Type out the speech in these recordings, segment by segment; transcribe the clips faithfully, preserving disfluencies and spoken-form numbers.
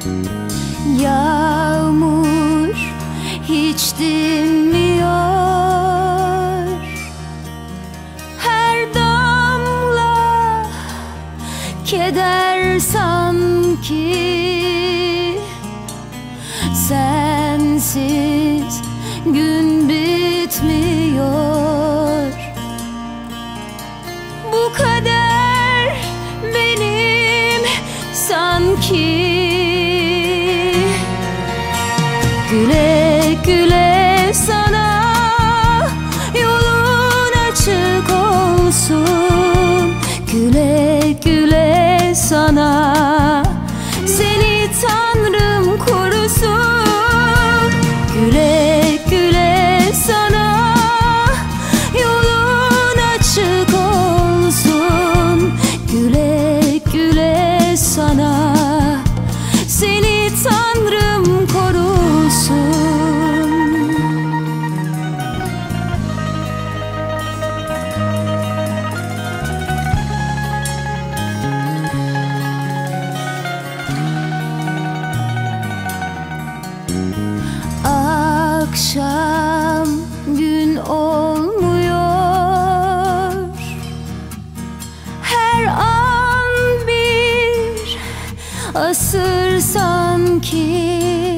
Yağmur hiç dinmiyor, her damla keder sanki. Sensiz gün bitmiyor. Bu kader benim sanki. Güle güle sana, yolun açık olsun. Güle güle sana, seni Tanrım korusun. Güle güle sana, yolun açık olsun. Güle güle sana, seni Tanrım korusun. Akşam gün olmuyor, her an bir asır sanki.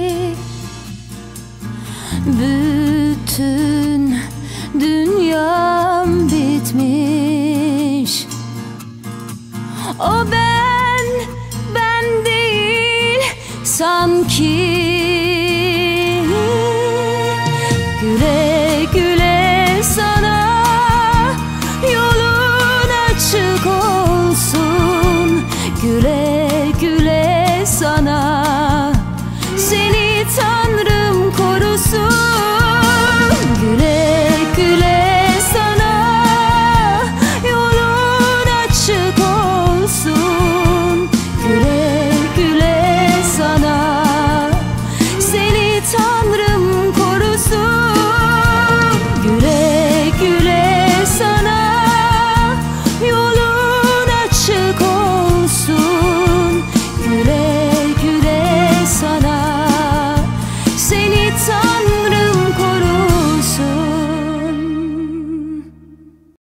Bütün dünyam bitmiş. O ben, ben değil sanki.